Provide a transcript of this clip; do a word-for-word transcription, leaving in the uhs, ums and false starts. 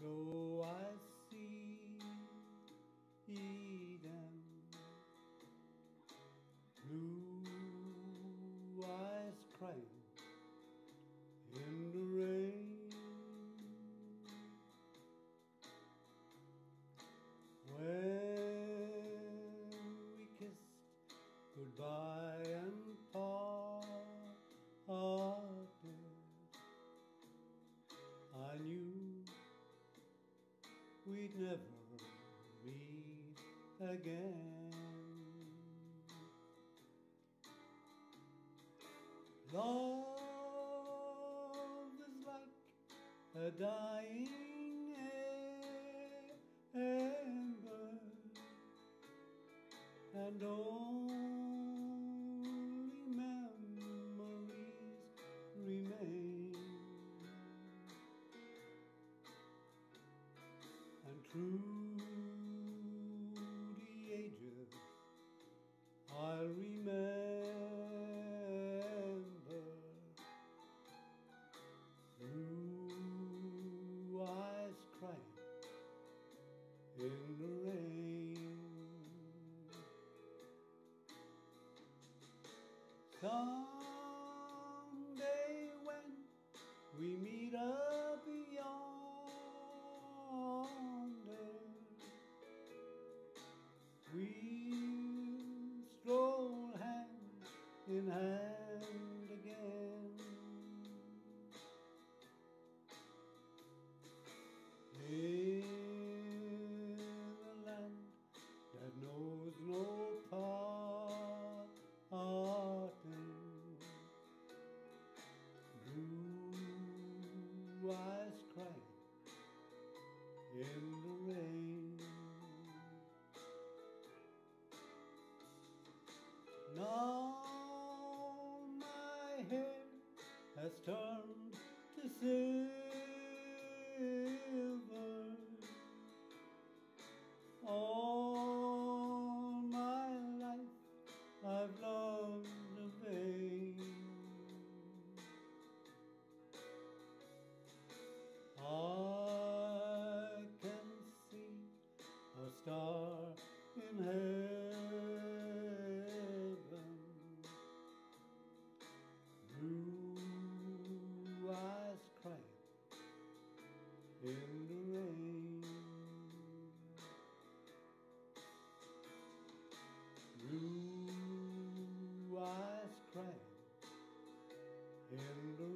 Though I see them, blue eyes crying in the rain, when we kissed goodbye and parted, I knew we'd never meet again. Love is like a dying ember, and only memories remain. And through the ages I'll remember blue eyes crying in the rain. Someday when we meet up yonder, we'll stroll hand in hand again, in a land that knows no parting. Blue eyes crying in the rain. Now my hair has turned to silver, all my life I've loved in vain. I can see a star in heaven, blue eyes crying in the rain. Blue eyes crying in the